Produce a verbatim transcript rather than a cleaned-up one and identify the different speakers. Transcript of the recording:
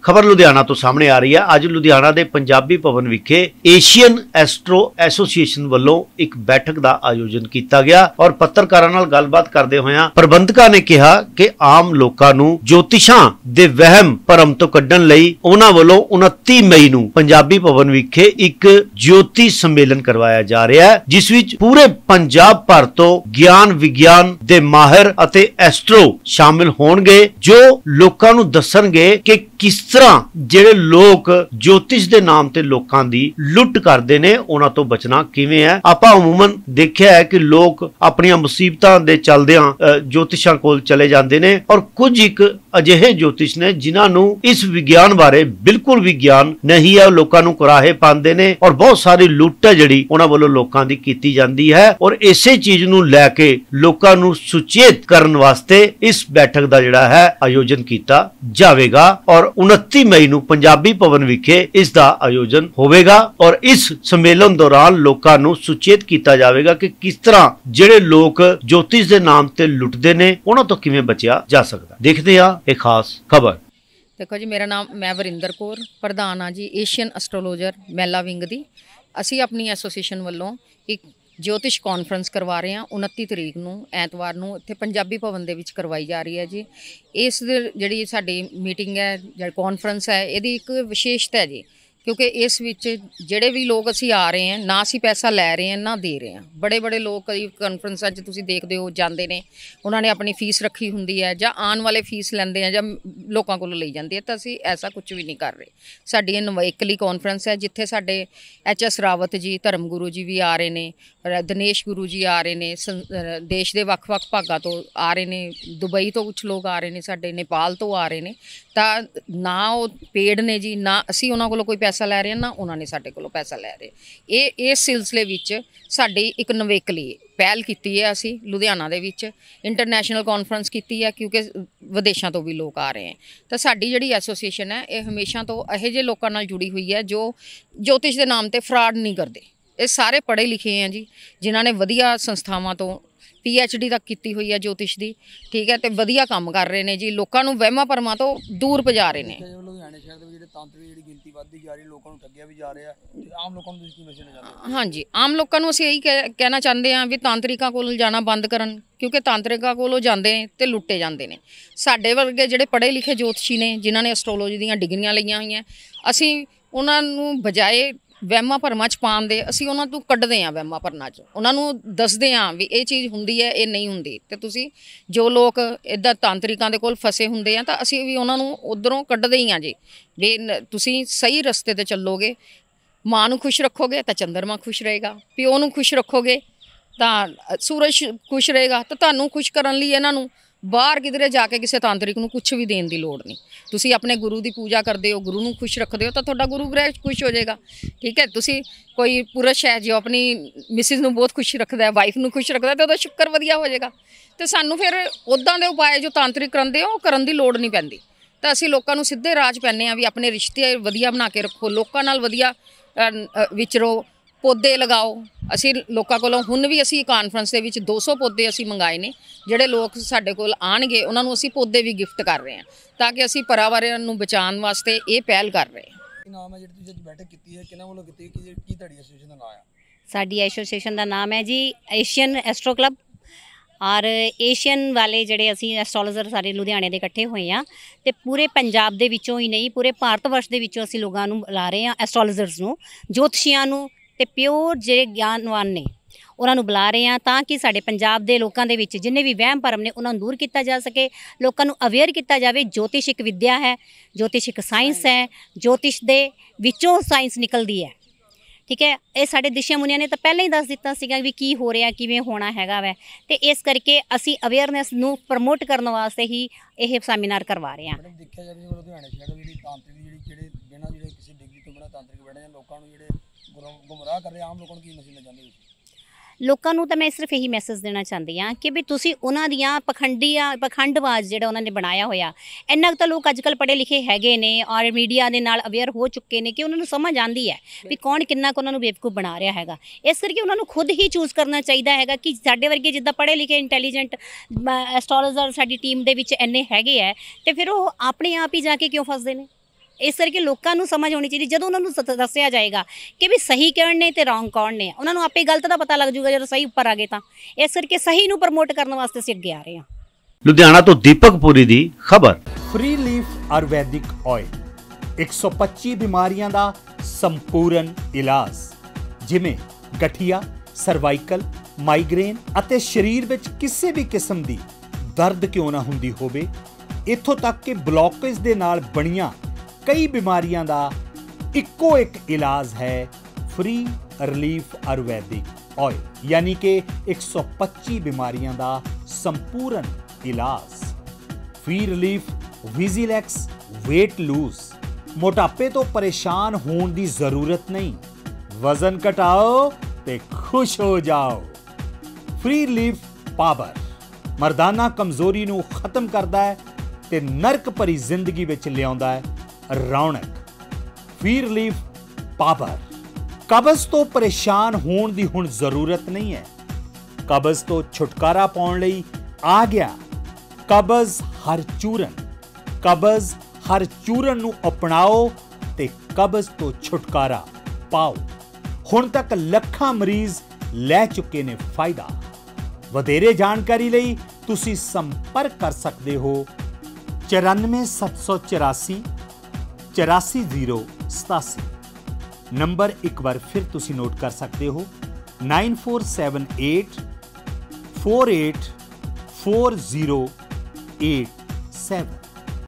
Speaker 1: खबर लुधियाना तो सामने आ रही है। अज लुधियाना के पंजाबी भवन विखे एशियन एस्ट्रो एसोसीएशन वालों एक बैठक का आयोजन किया गया और पत्रकारां नाल गलबात करदे होया प्रबंधकां ने कहा कि आम लोकां नूं ज्योतिषां दे वहम भरम तो कड्ढण लई उन्हां वालों उनतीस मई नूं पंजाबी भवन विखे एक ज्योति सम्मेलन करवाया जा रहा है, जिस विच पूरे पंजाब भर तो ज्ञान विज्ञान दे माहिर अते एस्ट्रो शामिल होणगे, जो लोकां नूं दस्सणगे कि किस तरह ਜਿਹੜੇ लोग ज्योतिष के नाम ते लोकां दी लुट करते ने उन्हां तो बचना किवें है। आपां अमूमन देखिया है कि लोग अपनियां मुसीबतां दे चलदियां ज्योतिषां कोल चले जांदे ने और कुछ एक अजिहे ज्योतिष ने जिन्हां नूं इस विज्ञान बारे बिल्कुल भी ज्ञान नहीं है, लोकां नूं कुराहे पांदे ने और बहुत सारी लुट है जिहड़ी उन्हां वल्लों लोकां दी कीती जांदी है। और इसे चीज नूं लैके लोकां नूं सुचेत करन वास्ते इस बैठक दा जिहड़ा है आयोजन कीता जावेगा और उनतीस मई नूं पंजाबी भवन विखे इसका आयोजन होवेगा और इस सम्मेलन दौरान लोकां नूं सुचेत किया जाएगा कि किस तरह जिहड़े लोग ज्योतिष के नाम ते लुटदे ने उन्हां तो किवें बचिया जा सकदा। देखदे आ एक खास खबर।
Speaker 2: देखो जी, मेरा नाम मैं वरिंदर कौर प्रधान हाँ जी एशियन एस्ट्रोलॉजर मैला विंग दी। असी अपनी एसोसीएशन वालों एक ज्योतिष कॉन्फ्रेंस करवा रहे हैं उनतीस तरीक नूं ऐतवार नूं इत्थे पंजाबी भवन दे विच करवाई जा रही है जी। इस जिहड़ी साडी मीटिंग है जिहड़ी कॉन्फ्रेंस है इहदी एक विशेषता है जी, क्योंकि इस विच जिहड़े भी लोग असी आ रहे हैं ना असी पैसा लै रहे हैं ना दे रहे हैं। बड़े बड़े लोग कई कॉन्फ्रेंसां च तुसीं देखदे हो जांदे ने, उन्होंने अपनी फीस रखी हुंदी है जां आने वाले फीस लैंदे हैं जां लोकां कोलों लई जांदे है, तां असी ऐसा कुछ भी नहीं कर रहे। साडी नवेकली कॉन्फ्रेंस है जिथे साडे एच एस रावत जी धर्म गुरु जी भी आ रहे ने, दिनेश गुरु जी आ रहे ने, देश के वक्-वक् भागां तो आ रहे ने, दुबई तो कुछ लोग आ रहे ने, साडे नेपाल तो आ रहे ने। तां ना वो पेड ने जी, ना असी उन्हां कोलों कोई पैसा लै रहे हैं ना उन्होंने साडे कोलों पैसा लै रहे। ये इस सिलसिले विच साडी एक नवेकली पहल कीती है असी लुधियाना दे विच इंटरनेशनल कॉन्फ्रेंस कीती है, क्योंकि विदेशों तो भी लोग आ रहे हैं। तो साडी जिहड़ी एसोसीएशन है ये हमेशा तो इहो जिहे लोकां नाल जुड़ी हुई है जो ज्योतिष के नाम ते फ्रॉड नहीं करते। ये सारे पढ़े लिखे हैं जी, जिन्होंने वधिया संस्थावां तो पी एच डी तक की हुई है ज्योतिष की, ठीक है, तो वधिया काम कर रहे हैं जी, लोगों को वहमां भरमां तो दूर पजा रहे हैं। हाँ जी, आम लोगों को असीं यही कहना चाहते हैं भी तांत्रिकां कोल जाना बंद करन, क्योंकि तांत्रिकां कोलों जांदे ते लुट्टे जांदे ने। साडे वर्गे जिहड़े पढ़े लिखे ज्योतिषी ने जिन्होंने एस्ट्रोलॉजी दीयां डिग्रियां लईआं होईआं, असीं उन्हां नूं बजाए वहमां भरमां च पाउण दे असीं उन्हां तों कड्ढदे आं वहमां भरमां च, उन्हां नूं दसदे आं भी ये चीज़ हुंदी है ये नहीं हुंदी। ते तुसीं जो लोग इदां तांत्रिकां दे कोल फसे हुंदे आ तां असीं भी उन्हां नूं उधरों कड्ढदे ही आं जी भी तुसीं सही रस्ते ते चलोगे, मां नूं खुश रखोगे तां चंद्रमा खुश रहेगा, प्यो नूं खुश रखोगे तां सूरज खुश रहेगा। तो तुहानूं खुश करन लई इन्हां नूं बाहर किधरे जाके किसी तांत्रिक नूं कुछ भी देने की लोड़ नहीं। तुसी अपने गुरु की पूजा करते हो, गुरु नूं खुश रखते हो तो तुहाडा गुरु ग्रह खुश हो जाएगा, ठीक है। तुसी कोई पुरुष है जो अपनी मिसिज नूं बहुत खुश रखता है, वाइफ नूं खुश रखता है, तो उहदा शुक्र वधिया हो जाएगा। तो सानूं फिर उदां दे उपाय जो तांत्रिक करते हो करन दी लोड़ नहीं पैंदी। तो असीं लोकां नूं सीधे राज पैने आ भी अपने रिश्ते वधिया बना के रखो, लोकां नाल वधिया विचरो, पौधे लगाओ। असी लोगों को हुण भी असी कॉन्फ्रेंस के विच दो सौ पौधे असी मंगाए ने, जिहड़े लोग साडे कोल आणगे उन्हां नूं असी पौधे भी गिफ्ट कर रहे हैं ताकि असी पर्यावरण नूं बचाउण वास्ते ये पहल कर रहे हैं।
Speaker 3: नाम है जिहड़ी तुसीं बैठक कीती है किहनां वल्लों कीती है, की तुहाडी एसोसीएशन दा नाम है?
Speaker 4: साडी एसोसीएशन का नाम है जी एशियन एस्ट्रो क्लब और एशियन वाले जिहड़े असी एस्ट्रोलॉजर सारे लुधियाने दे इकट्ठे होए हैं ते पूरे पंजाब दे विचों ही नहीं पूरे भारत वर्ष दे विचों असी लोगां नूं बुला रहे हैं, एस्ट्रोलॉजर्स नूं, ज्योतिषियां नूं ते प्योर जिहड़े ज्ञानवान ने उन्होंने बुला रहे हैं ताकि साडे पंजाब दे लोकां दे विच जिन्ने भी वहम भरम ने उन्होंने दूर किया जा सके, लोकां नूं अवेयर किया जाए। ज्योतिष एक विद्या है, ज्योतिष एक साइंस है, ज्योतिष दे विचों साइंस निकलती है, ठीक है। ये साडे दिशा मुनिया ने तो पहले ही दस दिता सीगा भी की हो रहा किवें होना हैगा वै, ते इस करके असी अवेयरनैस नूं प्रमोट करने वास्ते ही यह सैमीनार करवा रहे हैं।
Speaker 3: देखा जाए लुधियाने शहर जिहड़ी तांत्रिक जिहड़ी जिहड़े बिना जिहड़े किसी डिग्री तो बिना तांत्रिक बैठे लोकां नूं जिहड़े गुमराह कर रहे आम लोगों की मैसेज चाहते हो?
Speaker 4: लोगों को तो मैं सिर्फ यही मैसेज देना चाहती हाँ कि भी तुसी उन्हां दियां पखंडियां पखंडवाज जिहड़ा उन्होंने बनाया होया, इन्ना तो लोग अजकल पढ़े लिखे हैगे ने और मीडिया के नाल अवेयर हो चुके हैं कि उन्होंने समझ आती है भी कौन किन्ना को उन्होंने बेवकूफ़ बना रहा हैगा। इस करके उन्होंने खुद ही चूज़ करना चाहिए हैगा कि साडे वर्गे जिद्दां पढ़े लिखे इंटैलीजेंट एस्ट्रोलॉजर साडी टीम दे विच इन्ने हैगे है, तो फिर वो अपने आप ही जाके क्यों फसदे ने? ਇਸ ਕਰਕੇ ਲੋਕਾਂ ਨੂੰ ਸਮਝ ਹੋਣੀ ਚਾਹੀਦੀ, ਜਦੋਂ ਉਹਨਾਂ ਨੂੰ ਸ- ਦੱਸਿਆ ਜਾਏਗਾ ਕਿ ਵੀ ਸਹੀ ਕੌਣ ਨੇ ਤੇ ਰੌਂਗ ਕੌਣ ਨੇ, ਉਹਨਾਂ ਨੂੰ ਆਪੇ ਗਲਤ ਦਾ ਪਤਾ ਲੱਗ ਜਾਊਗਾ ਜਦੋਂ ਸਹੀ ਉੱਪਰ ਆ ਗਏ ਤਾਂ। ਇਸ ਕਰਕੇ ਸਹੀ ਨੂੰ ਪ੍ਰਮੋਟ ਕਰਨ ਵਾਸਤੇ ਅਸੀਂ ਅੱਗੇ ਆ ਰਹੇ ਹਾਂ।
Speaker 1: ਲੁਧਿਆਣਾ ਤੋਂ ਦੀਪਕ ਪੁਰੀ ਦੀ ਖਬਰ।
Speaker 5: ਫ੍ਰੀ ਲੀਫ ਆਯੁਰਵੈਦਿਕ ਆਇਲ ਇੱਕ ਸੌ ਪੱਚੀ ਬਿਮਾਰੀਆਂ ਦਾ ਸੰਪੂਰਨ ਇਲਾਜ, ਜਿਵੇਂ ਗਠੀਆ, ਸਰਵਾਈਕਲ, ਮਾਈਗ੍ਰੇਨ ਅਤੇ ਸਰੀਰ ਵਿੱਚ ਕਿਸੇ ਵੀ ਕਿਸਮ ਦੀ ਦਰਦ ਕਿਉਂ ਨਾ ਹੁੰਦੀ ਹੋਵੇ, ਇੱਥੋਂ ਤੱਕ ਕਿ ਬਲੌਕੇਜ ਦੇ ਨਾਲ ਬਣੀਆਂ ਕਈ ਬਿਮਾਰੀਆਂ ਦਾ ਇੱਕੋ ਇੱਕ ਇਲਾਜ ਹੈ ਫ੍ਰੀ ਰਿਲੀਫ ਆਯੁਰਵੈਦਿਕ ਆਇਲ, ਯਾਨੀ ਕਿ ਇੱਕ ਸੌ ਪੱਚੀ ਬਿਮਾਰੀਆਂ ਦਾ ਸੰਪੂਰਨ ਇਲਾਜ। ਫ੍ਰੀ ਰਿਲੀਫ ਵਿਜ਼ੀਲੈਕਸ weight ਲੂਜ਼, ਮੋਟਾਪੇ ਤੋਂ ਪਰੇਸ਼ਾਨ ਹੋਣ ਦੀ ਜ਼ਰੂਰਤ ਨਹੀਂ, ਵਜ਼ਨ ਘਟਾਓ ਤੇ ਖੁਸ਼ ਹੋ ਜਾਓ। ਫ੍ਰੀ ਰਿਲੀਫ ਪਾਵਰ ਮਰਦਾਨਾ ਕਮਜ਼ੋਰੀ ਨੂੰ ਖਤਮ ਕਰਦਾ ਹੈ ਤੇ ਨਰਕ ਭਰੀ ਜ਼ਿੰਦਗੀ ਵਿੱਚ ਲਿਆਉਂਦਾ ਹੈ ਰੌਣਕ। ਫ੍ਰੀ ਰਿਲੀਫ ਪਾਵਰ ਕਬਜ਼ ਤੋਂ ਪਰੇਸ਼ਾਨ ਹੋਣ ਦੀ ਹੁਣ ਜ਼ਰੂਰਤ ਨਹੀਂ ਹੈ। ਕਬਜ਼ ਤੋਂ ਛੁਟਕਾਰਾ ਪਾਉਣ ਲਈ ਆ ਗਿਆ ਕਬਜ਼ ਹਰ ਚੂਰਨ। ਕਬਜ਼ ਹਰ ਚੂਰਨ ਨੂੰ ਅਪਣਾਓ ਤੇ ਕਬਜ਼ ਤੋਂ ਛੁਟਕਾਰਾ ਪਾਓ। ਹੁਣ ਤੱਕ ਲੱਖਾਂ ਮਰੀਜ਼ ਲੈ ਚੁੱਕੇ ਨੇ ਫਾਇਦਾ। ਵਧੇਰੇ ਜਾਣਕਾਰੀ ਲਈ ਤੁਸੀਂ ਸੰਪਰਕ ਕਰ ਸਕਦੇ ਹੋ ਚੁਰਾਨਵੇਂ ਸੱਤ ਸੌ ਚੁਰਾਸੀ ਚੁਰਾਸੀ ਜ਼ੀਰੋ ਸਤਾਸੀ। ਨੰਬਰ ਇੱਕ ਵਾਰ ਫਿਰ ਤੁਸੀਂ ਨੋਟ ਕਰ ਸਕਦੇ ਹੋ nine four seven eight four eight four zero eight seven.